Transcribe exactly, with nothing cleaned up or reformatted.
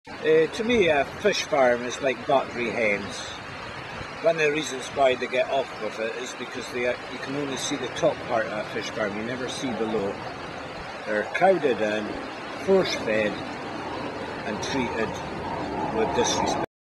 Uh, to me, a fish farm is like battery hens. One of the reasons why they get off with it is because they are, you can only see the top part of a fish farm, you never see below. They're crowded in, force fed and treated with disrespect.